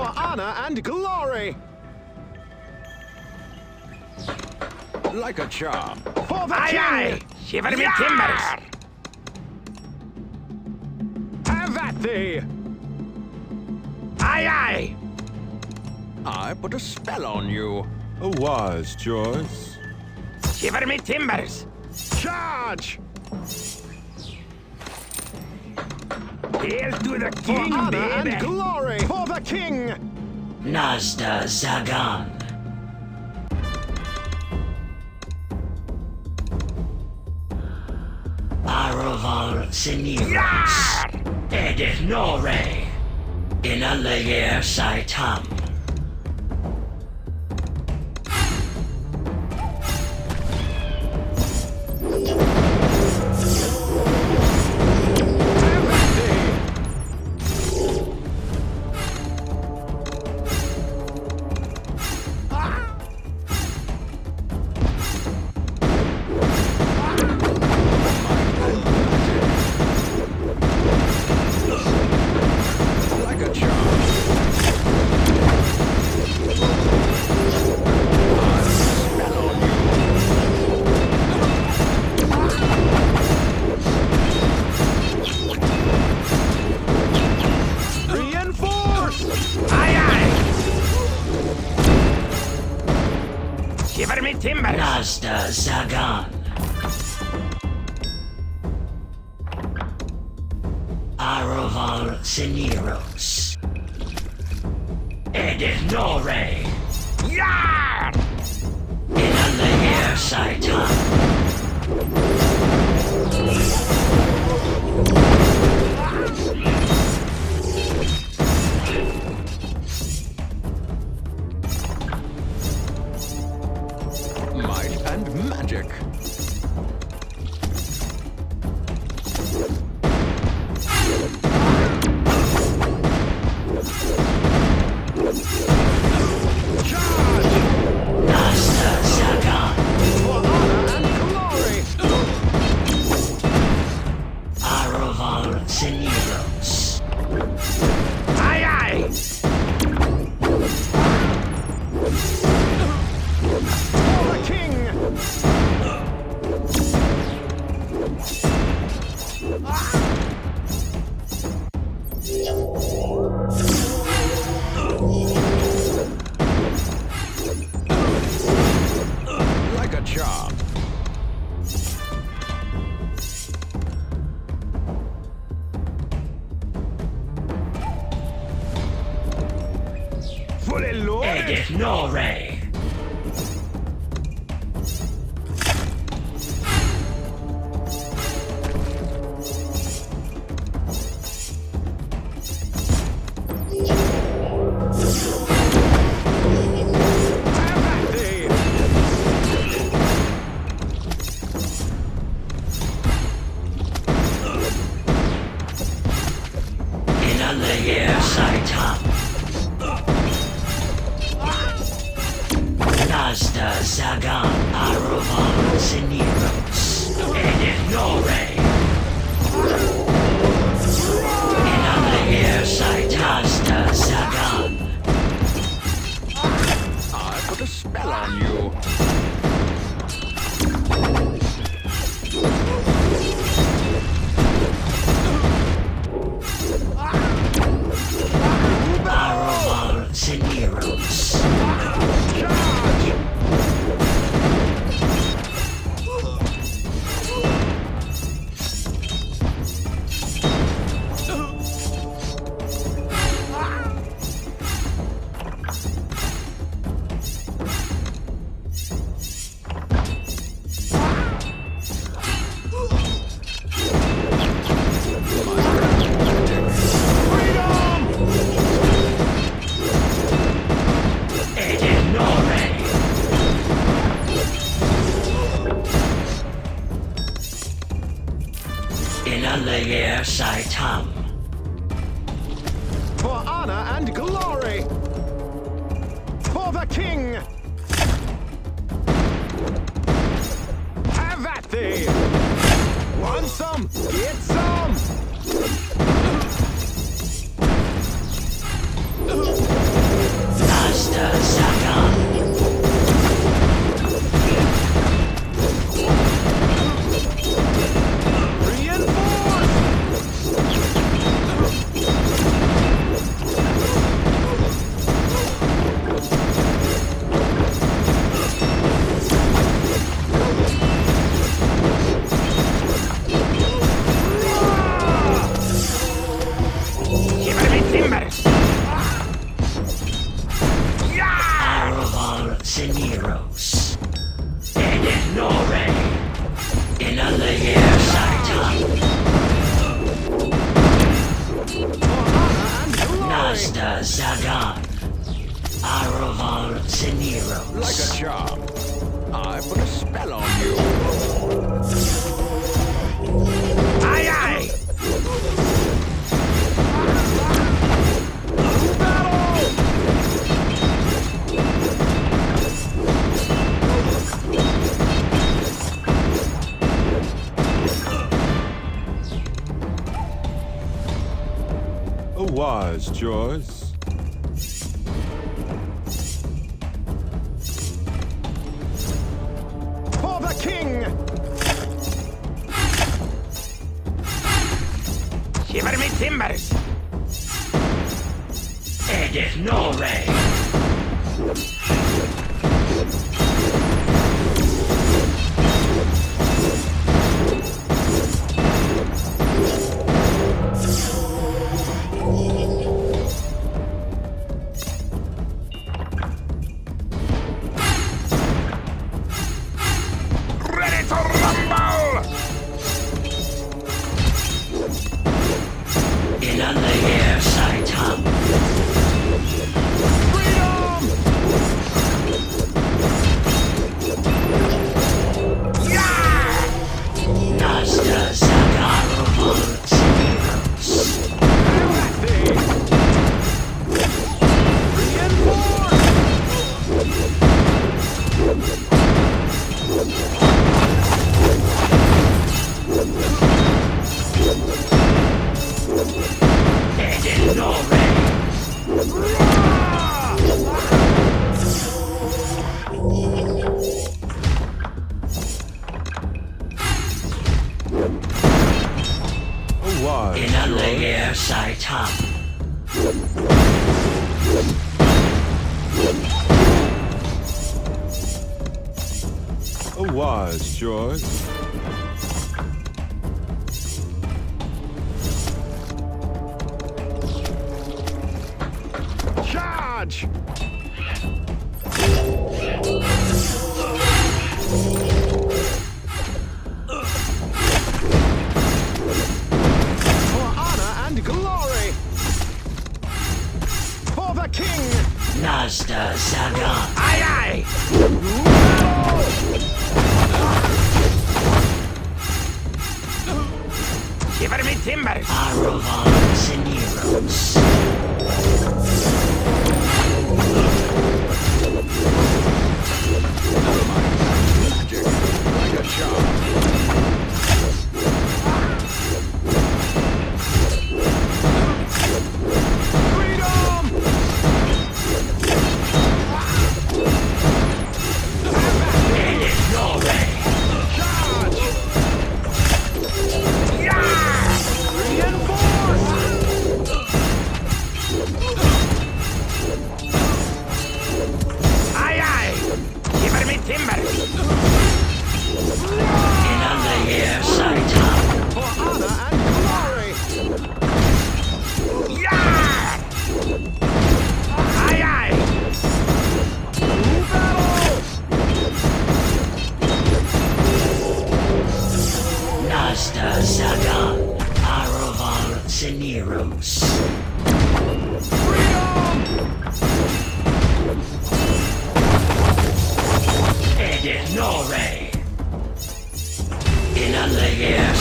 For honor and glory! Like a charm. For the king! Aye! Shiver me timbers! Have at thee! Aye, aye! I put a spell on you. A wise choice. Shiver me timbers! Charge! Hail to the For king, honor baby! and glory! For the king! Nazda Zagan. Aroval Seniros. Edith Nore. Inalayer Saitam. Like a charm. Spell on you. Reinforce! Aye, aye! Shiver me timbers! Nazda Zagan. Aroval Seniros. Edith Nore. Yar! Inalayer Saitam. Might and magic. Charge! Nazda Zagan. For honor and glory! Aroval Seniros. Aye, aye! For the king! Like a charm. Fully loaded! Edith Nore. Have at thee! Inalayer Saitam. Nazda Zagan. Aroval Seniros. Edith Nore. Inalayer Saitam. Nazda Zagan. I put a spell on you. Aroval Seniros. Charge! Edith Nore. Inalayer Saitam. For honor and glory! For the king! Have at thee! Want some? Get some! In a layer Saitam. Nazda Zagan. Araval Seniros. Like a charm. I put a spell on you. Aye, aye. A wise choice. For the king! Shiver me timbers. Edith Norway. Ready to rumble. In a layer Saitam. Freedom! Nazda Zagan Araval Seniros. Edith Norway. A wise In a choice. layer Saitam. A wise choice. Charge! For honor and glory! For the king! Nazda Zagan. Aye, aye. Shiver me timbers. Araval Seniros. Magic, like a charm. Freedom! Edith Norway. Charge! Aye, aye. Shiver me timbers. In a layer Saitam. For honor and glory! Yeah! Aye, aye. Nazda Zagan. Araval Seniros. Edith Norway. In a layer